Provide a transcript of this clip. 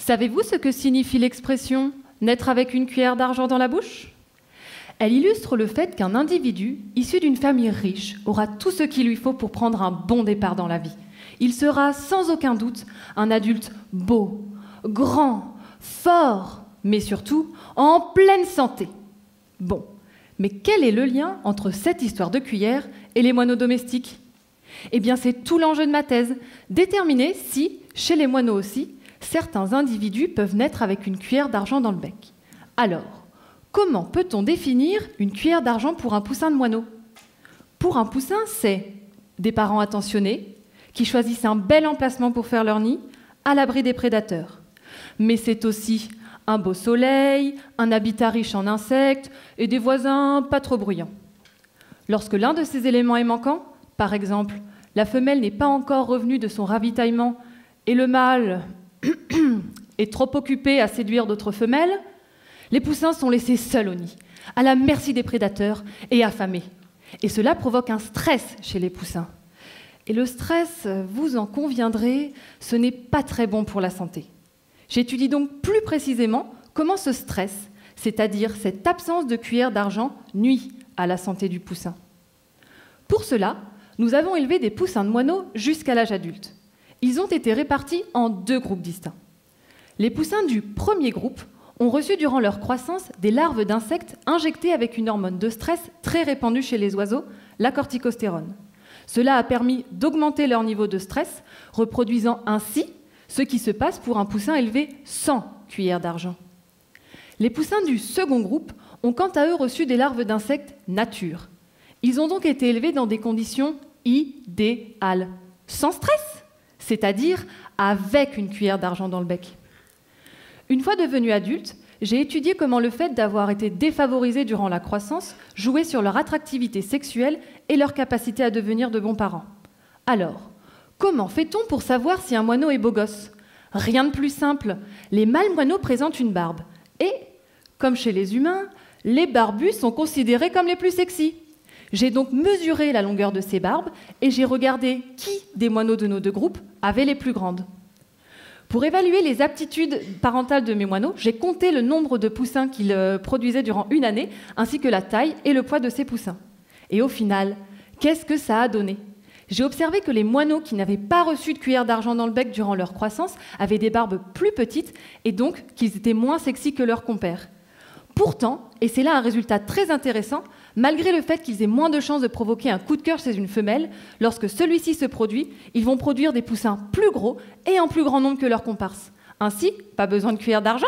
Savez-vous ce que signifie l'expression « naître avec une cuillère d'argent dans la bouche » ? Elle illustre le fait qu'un individu issu d'une famille riche aura tout ce qu'il lui faut pour prendre un bon départ dans la vie. Il sera sans aucun doute un adulte beau, grand, fort, mais surtout en pleine santé. Bon, mais quel est le lien entre cette histoire de cuillère et les moineaux domestiques ? Eh bien, c'est tout l'enjeu de ma thèse, déterminer si, chez les moineaux aussi, certains individus peuvent naître avec une cuillère d'argent dans le bec. Alors, comment peut-on définir une cuillère d'argent pour un poussin de moineau ? Pour un poussin, c'est des parents attentionnés qui choisissent un bel emplacement pour faire leur nid, à l'abri des prédateurs. Mais c'est aussi un beau soleil, un habitat riche en insectes et des voisins pas trop bruyants. Lorsque l'un de ces éléments est manquant, par exemple, la femelle n'est pas encore revenue de son ravitaillement et le mâle est trop occupé à séduire d'autres femelles, les poussins sont laissés seuls au nid, à la merci des prédateurs et affamés. Et cela provoque un stress chez les poussins. Et le stress, vous en conviendrez, ce n'est pas très bon pour la santé. J'étudie donc plus précisément comment ce stress, c'est-à-dire cette absence de cuillère d'argent, nuit à la santé du poussin. Pour cela, nous avons élevé des poussins de moineaux jusqu'à l'âge adulte. Ils ont été répartis en 2 groupes distincts. Les poussins du premier groupe ont reçu durant leur croissance des larves d'insectes injectées avec une hormone de stress très répandue chez les oiseaux, la corticostérone. Cela a permis d'augmenter leur niveau de stress, reproduisant ainsi ce qui se passe pour un poussin élevé sans cuillère d'argent. Les poussins du second groupe ont quant à eux reçu des larves d'insectes nature. Ils ont donc été élevés dans des conditions idéales, sans stress, c'est-à-dire avec une cuillère d'argent dans le bec. Une fois devenus adultes, j'ai étudié comment le fait d'avoir été défavorisés durant la croissance jouait sur leur attractivité sexuelle et leur capacité à devenir de bons parents. Alors, comment fait-on pour savoir si un moineau est beau gosse ? Rien de plus simple. Les mâles moineaux présentent une barbe. Et, comme chez les humains, les barbus sont considérés comme les plus sexy. J'ai donc mesuré la longueur de ces barbes et j'ai regardé qui des moineaux de nos 2 groupes avait les plus grandes. Pour évaluer les aptitudes parentales de mes moineaux, j'ai compté le nombre de poussins qu'ils produisaient durant une année, ainsi que la taille et le poids de ces poussins. Et au final, qu'est-ce que ça a donné ? J'ai observé que les moineaux qui n'avaient pas reçu de cuillère d'argent dans le bec durant leur croissance avaient des barbes plus petites et donc qu'ils étaient moins sexy que leurs compères. Pourtant, et c'est là un résultat très intéressant, malgré le fait qu'ils aient moins de chances de provoquer un coup de cœur chez une femelle, lorsque celui-ci se produit, ils vont produire des poussins plus gros et en plus grand nombre que leurs comparses. Ainsi, pas besoin de cuillère d'argent ?